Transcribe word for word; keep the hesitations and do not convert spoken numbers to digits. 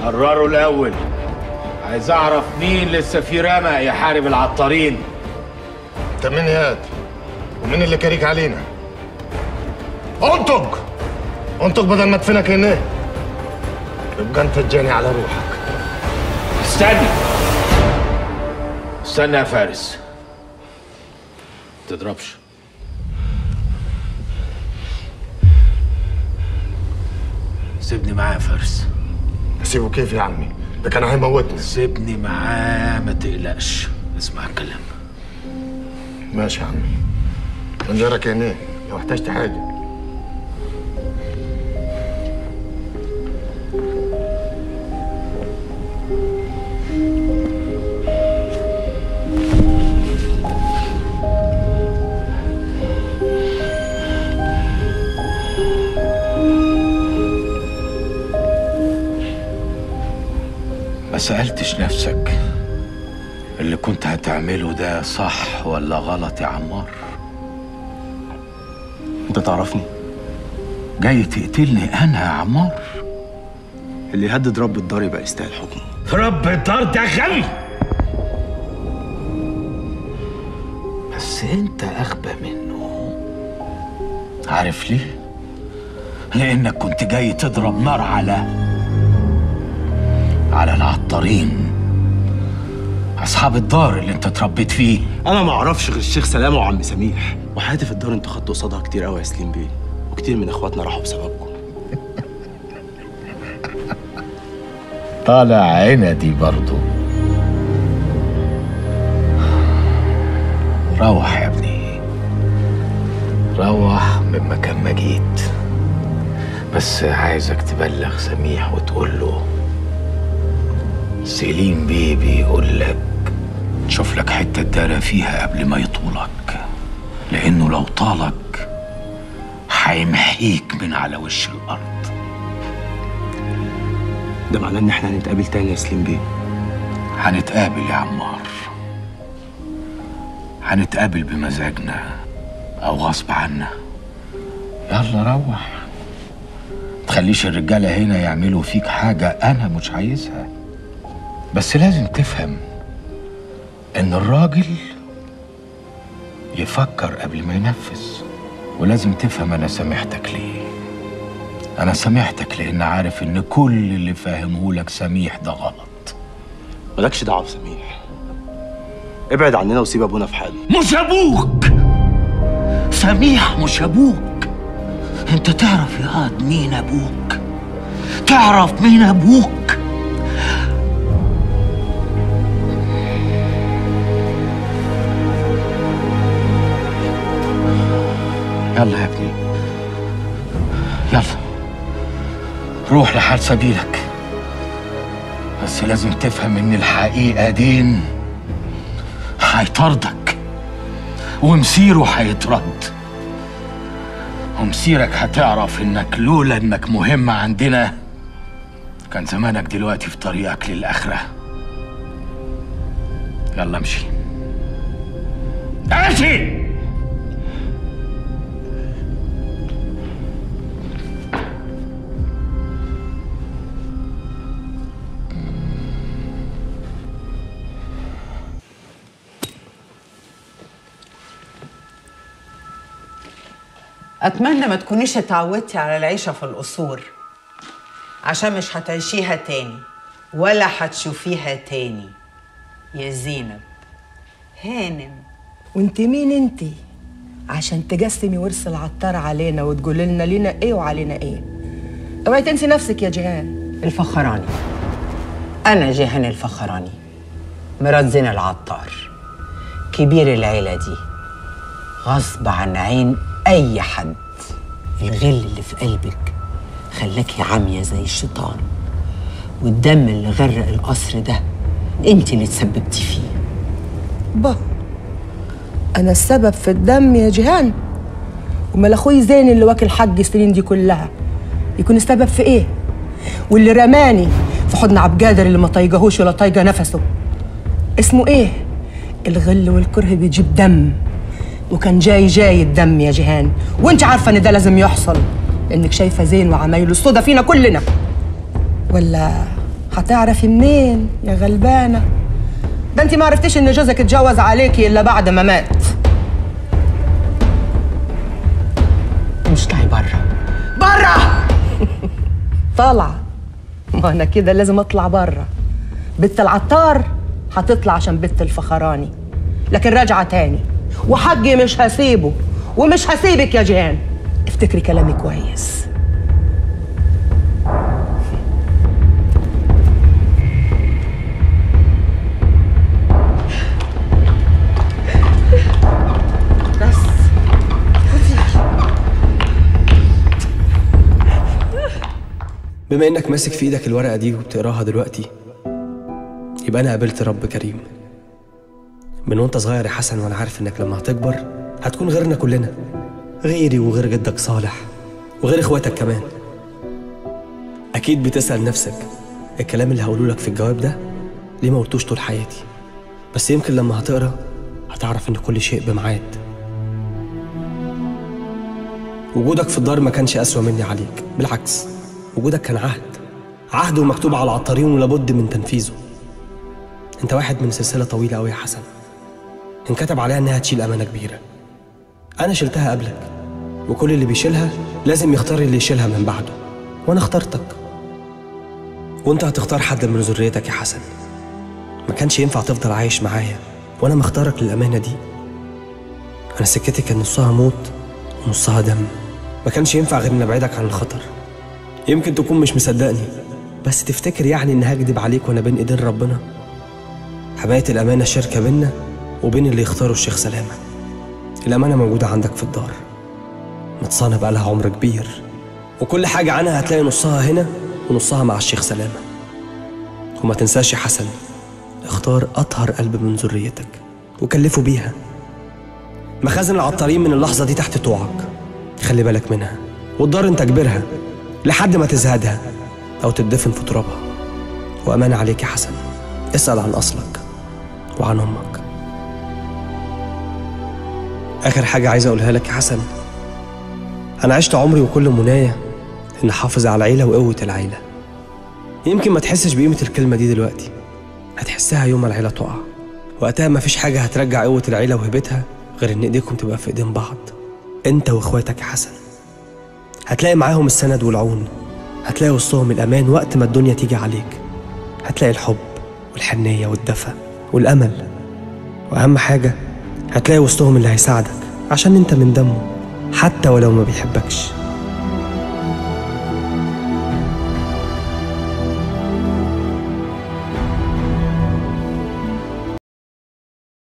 قرروا الاول. عايز اعرف مين لسه في رمق يحارب العطارين. انت مين ياد؟ ومين اللي كاريك علينا؟ انطق انطق بدل ما ادفنك هنا. يبقى انت تجاني على روحك. استنى استنى يا فارس، ما تضربش. سيبني معاه يا فارس. اسيبه كيف يا عمي؟ ده كان هيموتني. سيبني معاه ما تقلقش، اسمع الكلام. ماشي يا عمي. انجرك هنا لو احتجت حاجه. ما سألتش نفسك اللي كنت هتعمله ده صح ولا غلط يا عمار؟ انت تعرفني؟ جاي تقتلني انا يا عمار؟ اللي يهدد رب الدار يبقى يستاهل حكمه. رب الدار ده غبي، بس انت اغبى منه. عارف ليه؟ لانك كنت جاي تضرب نار على على العطارين، اصحاب الدار اللي انت اتربيت فيه. انا ما اعرفش غير الشيخ سلامه وعم سميح، وحياتي في الدار انتوا خدتوا قصادها كتير قوي يا سليم بيه، وكتير من اخواتنا راحوا بسببكم. طالع عندي برضو. روح يا ابني، روح من مكان ما جيت، بس عايزك تبلغ سميح وتقول له سليم بيه بيقول لك تشوف لك حته تدارى فيها قبل ما يطولك، لانه لو طالك هيمحيك من على وش الارض. ده معناه ان احنا هنتقابل تاني يا سليم بيه؟ هنتقابل يا عمار، هنتقابل بمزاجنا او غصب عنا. يلا روح، تخليش الرجاله هنا يعملوا فيك حاجه انا مش عايزها. بس لازم تفهم ان الراجل يفكر قبل ما ينفذ، ولازم تفهم انا سامحتك ليه. انا سامحتك لان عارف ان كل اللي فاهمهولك سميح ده غلط. مالكش دعوه بسميح، ابعد عننا وسيب ابونا في حاله. مش ابوك سميح، مش ابوك. انت تعرف يا قاد مين ابوك؟ تعرف مين ابوك؟ يلا يا ابني، يلا روح لحال سبيلك، بس لازم تفهم ان الحقيقة دين هيطردك، ومسيره هيترد، ومسيرك هتعرف انك لولا انك مهم عندنا كان زمانك دلوقتي في طريقك للآخرة. يلا امشي امشي. أتمنى ما تكونيش اتعودتي على العيشة في القصور، عشان مش هتعيشيها تاني ولا هتشوفيها تاني يا زينب. هانم. وانت مين انت عشان تجسمي ورث العطار علينا وتقولي لنا لينا ايه وعلينا ايه؟ اوعي تنسي نفسك يا جيهان. الفخراني، أنا جيهان الفخراني، مرات زين العطار، كبير العيلة دي، غصب عن عين أي حد. الغل اللي في قلبك خلاكي عامية زي الشيطان، والدم اللي غرق القصر ده انت اللي تسببتي فيه. با أنا السبب في الدم يا جيهان؟ ومال أخوي زين اللي واكل حق السنين دي كلها يكون السبب في إيه؟ واللي رماني في حضن عبد القادر اللي ما طايقهوش ولا طايقه نفسه اسمه إيه؟ الغل والكره بيجيب دم، وكان جاي جاي الدم يا جيهان، وانت عارفه ان ده لازم يحصل، لانك شايفه زين وعمايله الصودا فينا كلنا. ولا هتعرفي منين يا غلبانة؟ ده انت ما عرفتيش ان جوزك اتجوز عليكي الا بعد ما مات. مش طالعي بره. بره. طالعة. ما انا كده لازم اطلع بره. بنت العطار هتطلع عشان بنت الفخراني، لكن راجعة تاني، وحقي مش هسيبه ومش هسيبك يا جيهان. افتكري كلامي كويس. بس بما انك ماسك في ايدك الورقة دي وبتقراها دلوقتي، يبقى انا قابلت رب كريم. من وانت صغير يا حسن وانا عارف انك لما هتكبر هتكون غيرنا كلنا، غيري وغير جدك صالح وغير اخواتك كمان. اكيد بتسأل نفسك الكلام اللي هقوله لك في الجواب ده ليه ما قلتوش طول حياتي، بس يمكن لما هتقرا هتعرف ان كل شيء بميعاد. وجودك في الدار ما كانش اسوأ مني عليك، بالعكس وجودك كان عهد عهد ومكتوب على العطارين ولابد من تنفيذه. انت واحد من سلسلة طويلة قوي يا حسن انكتب عليها انها تشيل امانة كبيرة. انا شلتها قبلك، وكل اللي بيشيلها لازم يختار اللي يشيلها من بعده، وانا اخترتك. وانت هتختار حد من ذريتك يا حسن. ما كانش ينفع تفضل عايش معايا وانا مختارك للامانة دي. انا سكتي كان نصها موت ونصها دم، ما كانش ينفع غير ان ابعدك عن الخطر. يمكن تكون مش مصدقني، بس تفتكر يعني ان هكدب عليك وانا بين ايدين ربنا؟ حماية الامانة شركة بينا وبين اللي يختاروا الشيخ سلامة. الامانة موجودة عندك في الدار، متصانة بقالها عمر كبير، وكل حاجة عنها هتلاقي نصها هنا ونصها مع الشيخ سلامة. وما تنساش يا حسن، اختار اطهر قلب من ذريتك وكلفوا بيها. مخازن العطارين من اللحظة دي تحت طوعك، خلي بالك منها، والدار انت كبرها لحد ما تزهدها او تدفن في ترابها. وأمانة عليك يا حسن، اسأل عن أصلك وعن أمك. آخر حاجة عايز أقولها لك يا حسن، أنا عشت عمري وكل منايا إن أحافظ على العيلة وقوة العيلة. يمكن ما تحسش بقيمة الكلمة دي دلوقتي، هتحسها يوم ما العيلة تقع. وقتها مفيش حاجة هترجع قوة العيلة وهبتها غير إن إيديكم تبقى في إيدين بعض، أنت وإخواتك يا حسن. هتلاقي معاهم السند والعون، هتلاقي وسطهم الأمان وقت ما الدنيا تيجي عليك، هتلاقي الحب والحنية والدفى والأمل، وأهم حاجة هتلاقي وسطهم اللي هيساعدك عشان أنت من دمه حتى ولو ما بيحبكش.